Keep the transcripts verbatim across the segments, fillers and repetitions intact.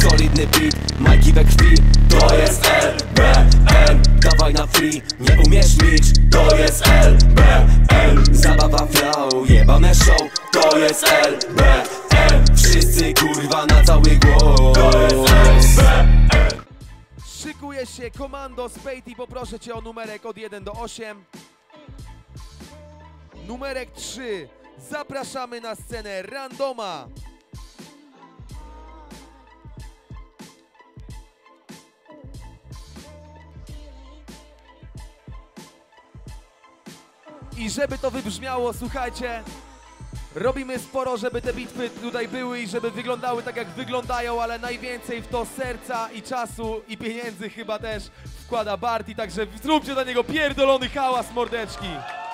Solidny beat, majki we krwi. To jest L B M, dawaj na free. Nie umiesz licz, to jest L B M. Zabawa flow, jebane show. To jest L B M. Wszyscy kurwa na cały głos. To jest L B M. Szykuje się komando z Pejty, poproszę cię o numerek od jeden do osiem. Numerek trzy. Zapraszamy na scenę Randoma. I żeby to wybrzmiało, słuchajcie, robimy sporo, żeby te bitwy tutaj były i żeby wyglądały tak, jak wyglądają, ale najwięcej w to serca i czasu i pieniędzy chyba też wkłada Barti, także zróbcie dla niego pierdolony hałas, mordeczki.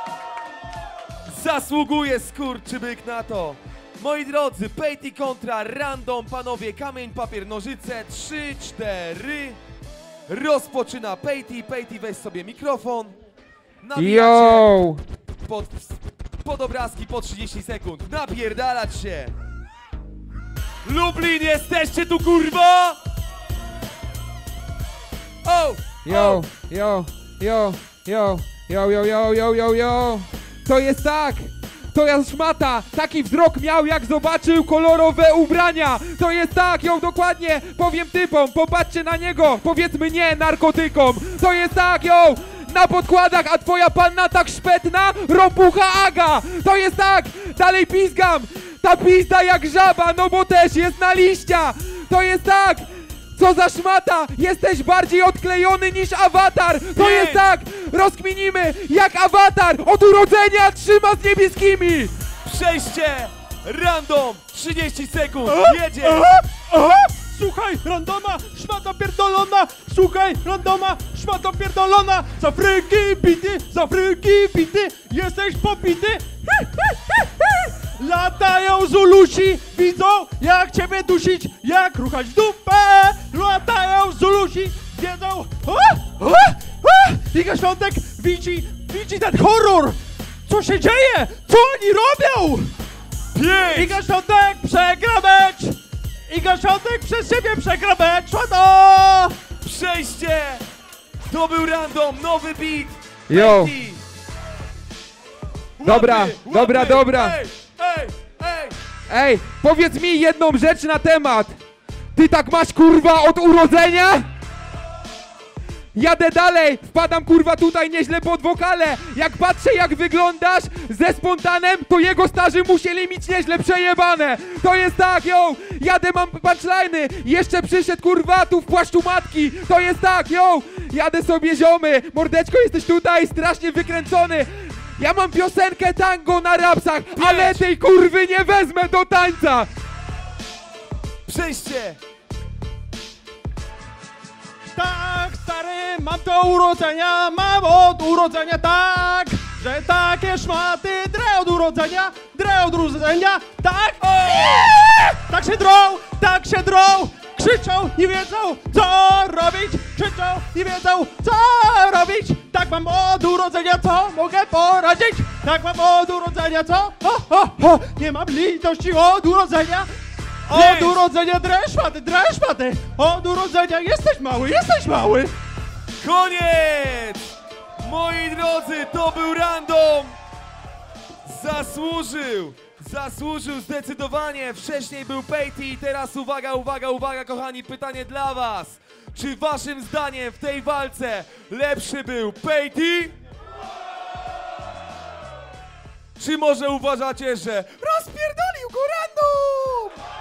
Zasługuje skurczybyk na to. Moi drodzy, Pejty kontra Random, panowie, kamień, papier, nożyce, trzy, cztery. Rozpoczyna Pejty. Pejty, weź sobie mikrofon. Yo! Pod, pod obrazki po trzydzieści sekund. Napierdalać się. Lublin, jesteście tu, kurwa? O! Yo, yo, yo, yo, yo, yo, yo, yo, yo, yo. To jest tak! To jest szmata! Taki wzrok miał, jak zobaczył kolorowe ubrania! To jest tak, ją dokładnie powiem typom, popatrzcie na niego, powiedzmy nie narkotykom! To jest tak, ją na podkładach, a twoja panna tak szpetna, ropucha Aga! To jest tak, dalej pizgam, ta pizda jak żaba, no bo też jest na liścia! To jest tak! Co za szmata! Jesteś bardziej odklejony niż awatar! To Nie. jest tak! Rozkminimy jak awatar! Od urodzenia trzyma z niebieskimi! Przejście! Random! trzydzieści sekund! Jedzie! Aha, aha. Słuchaj, Randoma, szmata pierdolona! Słuchaj, Randoma, szmata pierdolona! Za fryki bity, za fryki bity! Jesteś popity! Hi, hi, hi, hi. Latają Zulusi, widzą jak ciebie dusić, jak ruchać w dupę! Latają Zulusi, wiedzą... A, a, a. Iga Świątek widzi, widzi ten horror! Co się dzieje? Co oni robią? Pięć! Iga Świątek przegra mecz! Iga Świątek przez siebie przegra mecz! No! Przejście! To był Random, nowy beat! Yo. Pejty. Dobra, Łapy, dobra, łapy. dobra. Ej, ej, ej! Ej, powiedz mi jedną rzecz na temat! Ty tak masz kurwa od urodzenia? Jadę dalej, wpadam kurwa tutaj nieźle pod wokale. Jak patrzę jak wyglądasz ze Spontanem, to jego starzy musieli mieć nieźle przejebane. To jest tak, yo, jadę mam punchline'y. Jeszcze przyszedł kurwa tu w płaszczu matki. To jest tak, yo, jadę sobie ziomy. Mordeczko, jesteś tutaj strasznie wykręcony. Ja mam piosenkę tango na rapsach, ale tej kurwy nie wezmę do tańca. Przejście! Tak, stary, mam to urodzenia, mam od urodzenia tak, że takie szmaty drę od urodzenia, drę od urodzenia, tak, o! Tak się drą, tak się drą, krzyczą, nie wiedzą co robić, krzyczą, nie wiedzą co robić, tak mam od urodzenia, co mogę poradzić, tak mam od urodzenia, co, o, o, o, nie mam litości od urodzenia. Od Pięć. urodzenia dresz paty, dresz paty! Od urodzenia jesteś mały, jesteś mały! Koniec! Moi drodzy, to był Random! Zasłużył! Zasłużył zdecydowanie! Wcześniej był Pejty i teraz uwaga, uwaga, uwaga, kochani, pytanie dla was! Czy waszym zdaniem w tej walce lepszy był Pejty? Czy może uważacie, że rozpierdolił go Random?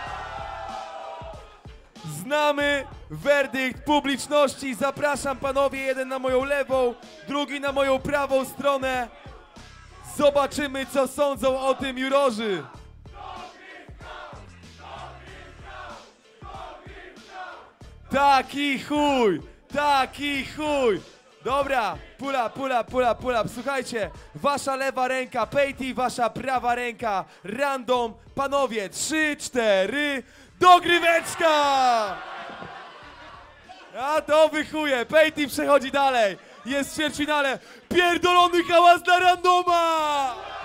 Znamy werdykt publiczności. Zapraszam panowie, jeden na moją lewą, drugi na moją prawą stronę. Zobaczymy, co sądzą o tym jurorzy. Taki chuj, taki chuj. Dobra, pula, pula, pula, pula. Słuchajcie, wasza lewa ręka Pejty, wasza prawa ręka Random. Panowie, trzy, cztery, dogryweczka! A to wychuje, Pejty przechodzi dalej. Jest w ćwierćfinale. Pierdolony hałas dla Randoma!